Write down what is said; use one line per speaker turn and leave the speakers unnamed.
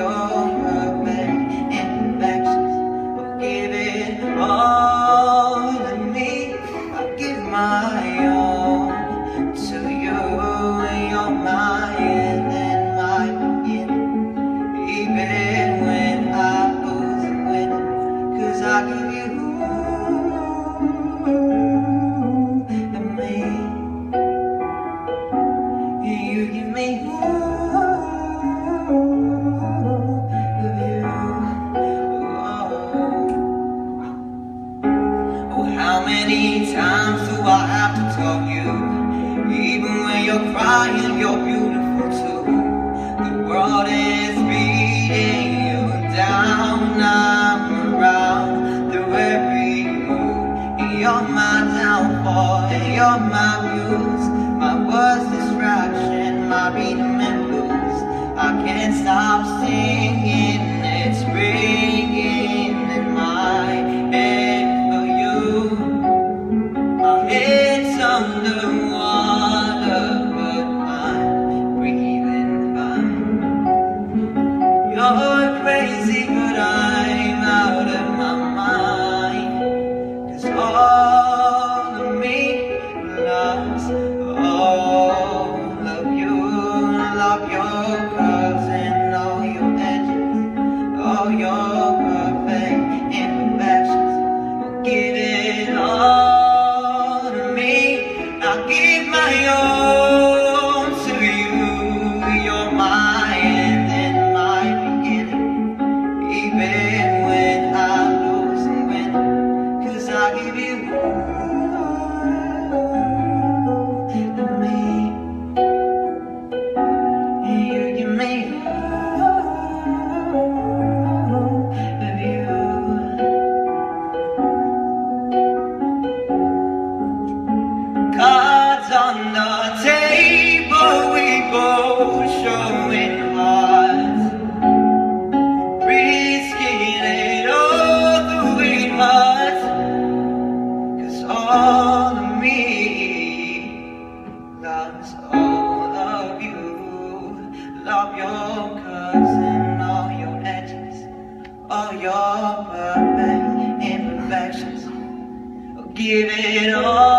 your perfect imperfections. Oh, give it all to me. I give my all to you. You're my end and my beginning. Even when I lose and win, 'cause I give you and me. You give me how many times do I have to tell you? Even when you're crying, you're beautiful too. The world is beating you down. I'm around through every mood. You're my downfall and you're my muse. My worst distraction, my rhythm and blues. I can't stop singing, it's ringing in my head. It's underwater, but I'm breathing fine. You're crazy, but I'm out of my mind. 'Cause all of me loves all of you. Love your curves and all your edges, all your perfect imperfections. Give it all. I give my all to you. You're my end and my beginning. Even when I lose and win, 'cause I give you to me. You give me of you. Cards on the table, we both showing hearts, risking it all through it hearts. 'Cause all of me loves all of you. Love your curves and all your edges, all your perfect imperfections. Give it all.